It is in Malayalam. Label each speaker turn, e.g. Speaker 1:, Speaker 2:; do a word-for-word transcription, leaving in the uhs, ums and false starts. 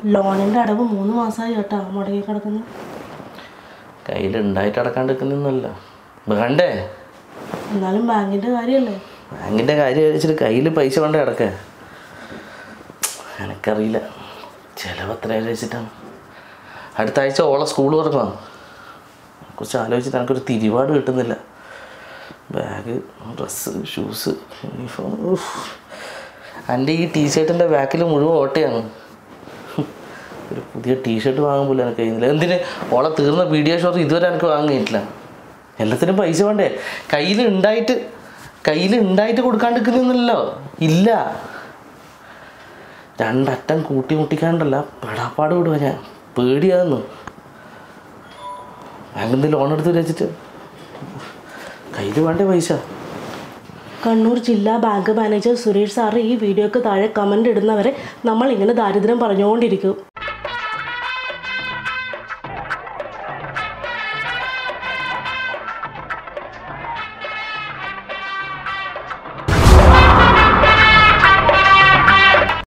Speaker 1: ലോണിൻ്റെ അടവ് മൂന്ന് മാസമായി കേട്ടോ മുടങ്ങി കിടക്കുന്നു.
Speaker 2: കയ്യിലുണ്ടായിട്ട് അടക്കാണ്ടിരിക്കുന്നൊന്നുമല്ല വേണ്ടേ.
Speaker 1: എന്നാലും ബാങ്കിൻ്റെ കാര്യമല്ലേ.
Speaker 2: ബാങ്കിൻ്റെ കാര്യം വെച്ചിട്ട് കയ്യിൽ പൈസ വേണ്ടേ അടക്കേ. എനിക്കറിയില്ല ചിലവ് എത്രയാ വെച്ചിട്ടാണ്. അടുത്ത ആഴ്ച ഓളെ സ്കൂൾ തുറക്കണം. കുറച്ച് ആലോചിച്ചിട്ട് എനിക്കൊരു തിരിപാട് കിട്ടുന്നില്ല. Bag, dress, shoes, uniform. എൻ്റെ ഈ ടീഷർട്ടിൻ്റെ ബാക്കിൽ മുഴുവൻ ഓട്ടയാണ്. ഒരു പുതിയ ടീഷർട്ട് വാങ്ങാൻ പോലും എനിക്ക് കഴിയുന്നില്ല. എന്തിന് ഓളെ തീർന്ന പീഡിയ ഷോർ ഇതുവരെ എനിക്ക് വാങ്ങിയിട്ടില്ല. എല്ലാത്തിനും പൈസ വേണ്ടേ. കയ്യിൽ ഉണ്ടായിട്ട് കയ്യിൽ ഉണ്ടായിട്ട് കൊടുക്കാണ്ടിരിക്കുന്നില്ലല്ലോ. ഇല്ല, രണ്ടറ്റം കൂട്ടി മുട്ടിക്കാണ്ടല്ല പെടാപ്പാട് വിടുക. ഞാൻ പേടിയാകുന്നു. ബാങ്കിൽ ലോൺ എടുത്ത് വെച്ചിട്ട് കയ്യിൽ വേണ്ടേ പൈസ.
Speaker 1: കണ്ണൂർ ജില്ലാ ബാങ്ക് മാനേജർ സുരേഷ് സാറ് ഈ വീഡിയോക്ക് താഴെ കമൻ്റ് ഇടുന്നവരെ നമ്മൾ ഇങ്ങനെ ദാരിദ്ര്യം പറഞ്ഞുകൊണ്ടിരിക്കും.